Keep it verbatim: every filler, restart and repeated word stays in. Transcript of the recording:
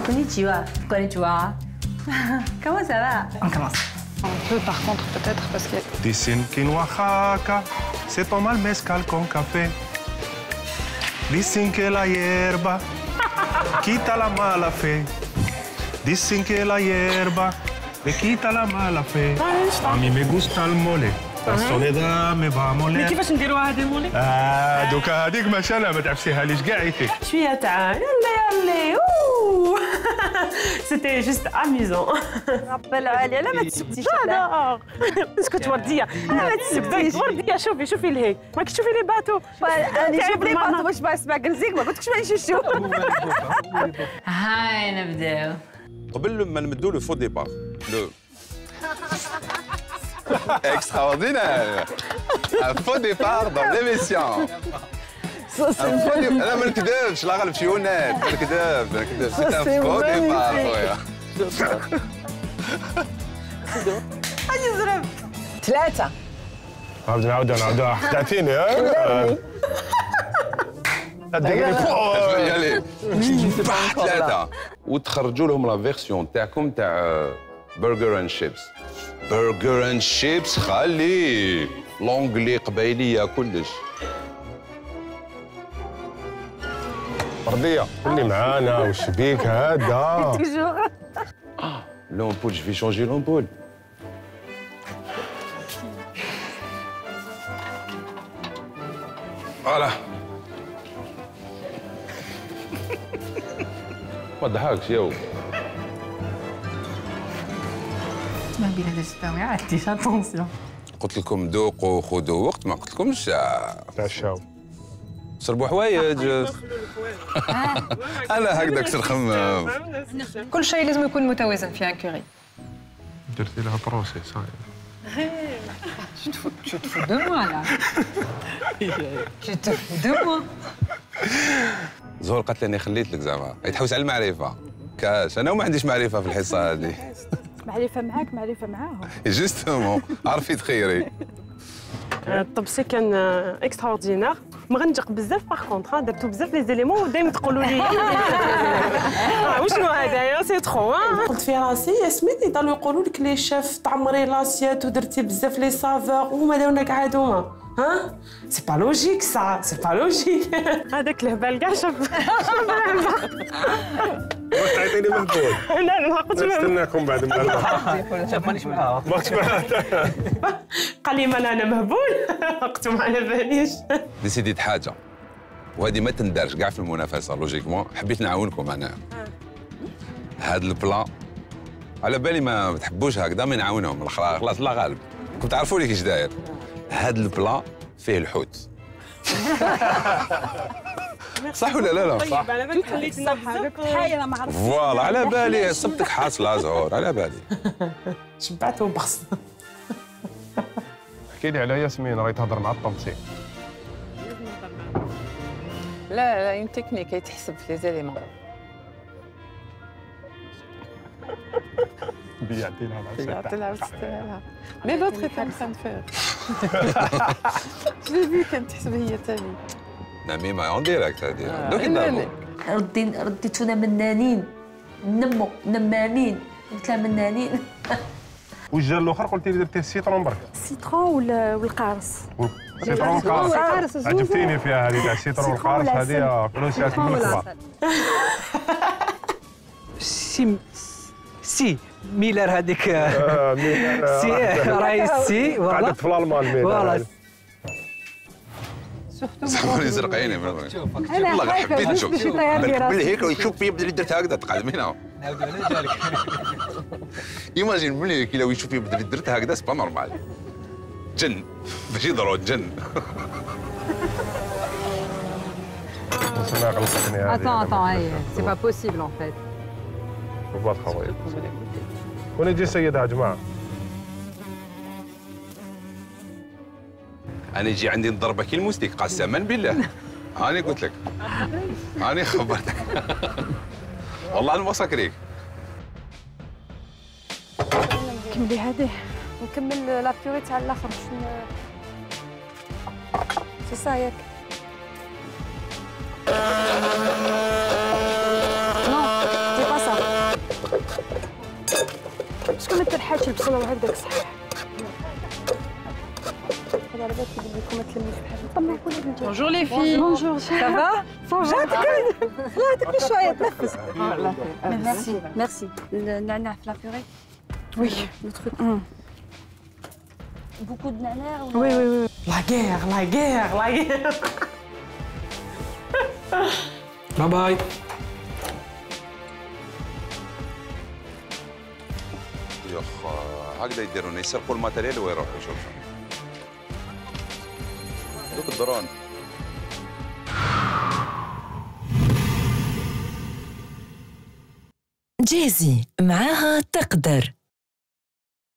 Konnichiwa. Konnichiwa. Comment ça va? On commence. Un peu par contre peut-être parce que... Dicen que en Oaxaca se toma el mezcal con café. Dicen que la hierba quita la mala fe. Dicen que la hierba le quita la mala fe. A mí me gusta el mole. La soledad me va a moler. كيفاش نديروها هذه مولي؟ اه دوكا هذيك ما شاء الله ما تعرفيها ليش كاع يتك. شويه تاع يلا يلا اوه سيتي جوست اميزون. رب العالي لا ما تسكتيش. لا اسكت ورديه لا ما تسكتيش ورديه. شوفي شوفي لهيك ماك تشوفي لي باتو. انا شوف لي باتو باش بسمع قلزيك ما قلتلكش مانيش نشوف. هاي نبداو. قبل ما نمدوا لو فو ديبار لو extraordinaire. Un faux départ dans l'émission. Un faux départ. أنا ما نكذبش لا غالب شي ونات ما نكذبش ما نكذبش. C'est un faux départ خويا. أجي زرب. ثلاثة. عاود نعاودو نعاودوها حتعطيني ها؟ يلي ثلاثة وتخرجوا لهم لا فيرسيون تاعكم تاع برجر اند شيبس. برجر اند شيبس خلي لونجلي قبايليه كلش. وردية اللي معانا وش بيك هذا؟ اه لومبول جو في شونجي لومبول. فوالا ما تضحكش ياو. ما بين هذا الشتاوي عاديش اتونسيون. قلت لكم ذوقوا خذوا وقت ما قلت لكمش تعشاو شربوا حوايج. انا هكذاك نخمم. كل شيء لازم يكون متوازن في ان كوري. درتي لها بروسي صاير. Tu te fous, tu te fous de moi là. Tu te fous de moi. زهور قالت لي انا خليت لك زعما يتحوس على المعرفه. كاش انا وما عنديش معرفه في الحصه هذه. معرفه معاك معرفه معاهم. جوستومون عرفي تخيري. الطبسي كان اكستراوردينير. مغنجق بزاف باغ كونتر درتو بزاف لي زيليمون ودايما تقولوا لي وشنو هذايا سي تخو. قلت في راسي يا سميتي يضلوا يقولوا لك لي شيف تعمري لاسيات ودرتي بزاف لي سافور وهما داونا كاع هادوما. ها سي با لوجيك سا سي با لوجيك. هذاك الهبال كاع شاف واش تعيطيني مهبول؟ لا لا ما قلتش نستناكم بعد ما شاف مانيش معاها. ماكش معاها. قال لي مالا انا مهبول. وقت ما على باليش. ديسيديت حاجه وهذه ما تندارش كاع في المنافسه لوجيكمون. حبيت نعاونكم انا. هذا البلان على بالي ما تحبوش هكذا ما نعاونهم الاخرى خلاص لا غالب. كنت تعرفوا لي كيش داير. هذا البلان فيه الحوت. صح ولا لا لا؟ صح. على بالك خليت الصحه حايره ما عرفتش. فوالا على بالي صبتك حاصله زهور على بالي. شبعت وبخص. احكي لي على ياسمين راهي تهضر مع الطمسي. لا لا اون تكنيك يتحسب في لي زيليمون. بيعطي لها مع يعطي لها وتستاهلها. مي لوتر كان سان فير. جو في كانت تحسب هي ثاني. نميمه اون ديريكت هذه. دوك يضربوا. ردي رديتونا منانين نمو نمامين قلت لها منانين. والجار الاخر قلتي لي درتيه السيترون برك. السيترون والقارص. السيترون قارص عجبتيني فيها هذه تاع السيترون والقارص هذه كلوسات من الكبار. سي سي ميلر هذيك. سي راهي سي قعدت في الالمان ميلر. صبري زرق عيني والله حبيت نشوف. بالك هيك يشوف فيا بدري درت هكذا تقعد من هنا. ايماجين بلي كي لو يشوف فيا بدري درت هكذا سي با نورمال. جن باش يضروا جن. Attends, attends, c'est pas possible en fait. رباط خوايا. وين يجي السيد يا جماعه؟ انا يجي عندي نضربك كي الموستيك قسما بالله. هاني قلت لك. هاني خبرتك. والله نمسكريك. كملي هذه ونكمل لا بيوري تاع الاخر باش سي سا ياك. نو سي با سا. شحال البصله وهكذاك صحيح. هذا راه باكي لكم ما تلميش بحال هكا. بونجور لي في. بونجور. سافا؟ جاتك جاتك شويه تنفس. ميرسي ميرسي. النعناع في لابوري. وي لو تروك. بوكو دو نعناع ولا؟ وي وي وي. لا غير لا غير لا غير. باي باي. يخ هكذا يديرون يسرقوا الماتيريال ويروحوا يشوفوا دوك الدرون. جازي معاها تقدر.